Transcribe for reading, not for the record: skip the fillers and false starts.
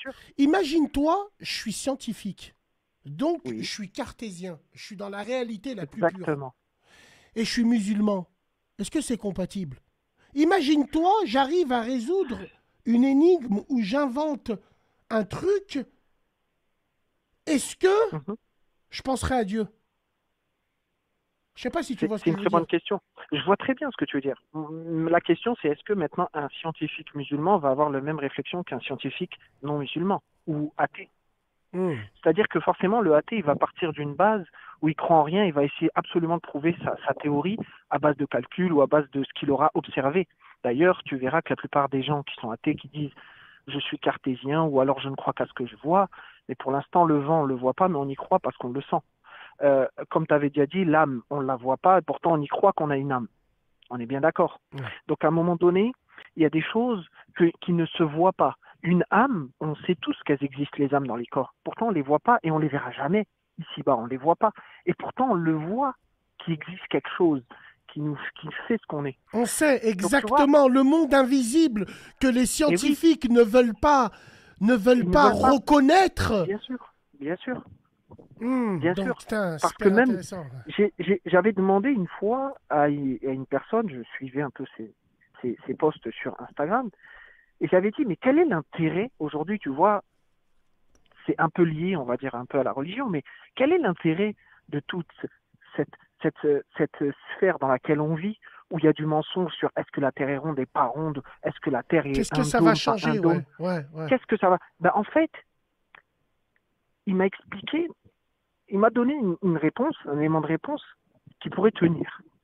sûr. Imagine-toi, je suis scientifique. Donc, je Oui, suis cartésien. Je suis dans la réalité la plus pure. exactement. Et je suis musulman. Est-ce que c'est compatible? Imagine-toi, j'arrive à résoudre une énigme où j'invente un truc. Est-ce que Mhm. je penserai à Dieu? Je sais pas si tu vois ce C'est que une je veux très dire. bonne question. Je vois très bien ce que tu veux dire. La question, c'est est-ce que maintenant un scientifique musulman va avoir la même réflexion qu'un scientifique non musulman ou athée? Hmm. C'est-à-dire que forcément, le athée, il va partir d'une base où il croit en rien, il va essayer absolument de prouver sa théorie à base de calcul ou à base de ce qu'il aura observé. D'ailleurs, tu verras que la plupart des gens qui sont athées, qui disent je suis cartésien ou alors je ne crois qu'à ce que je vois, mais pour l'instant, le vent, on ne le voit pas, mais on y croit parce qu'on le sent. Comme tu avais déjà dit, l'âme, on ne la voit pas, et pourtant on y croit qu'on a une âme. On est bien d'accord. Ouais. Donc à un moment donné, il y a des choses qui ne se voient pas. Une âme, on sait tous qu'elles existent, les âmes dans les corps. Pourtant, on ne les voit pas et on ne les verra jamais ici-bas. On ne les voit pas. Et pourtant, on le voit qu'il existe quelque chose qui fait ce qu'on est. On sait Donc tu vois, exactement le monde invisible que les et oui, scientifiques ne veulent ils ne pas veulent pas. reconnaître. Bien sûr, bien sûr, Hmm, bien donc, sûr. putain, Parce que super même, intéressant. j'avais demandé une fois à une personne, je suivais un peu ses posts sur Instagram, et j'avais dit, mais quel est l'intérêt aujourd'hui, tu vois, c'est un peu lié, on va dire, un peu à la religion, mais quel est l'intérêt de toute cette, cette sphère dans laquelle on vit, où il y a du mensonge sur est-ce que la Terre est ronde et pas ronde, est-ce que la Terre est Qu'est-ce que un ça va dôme, pas un changer? dôme, Ouais, ouais, ouais. qu'est-ce que ça va? Ben, en fait, il m'a expliqué, il m'a donné une réponse, un élément de réponse qui pourrait tenir.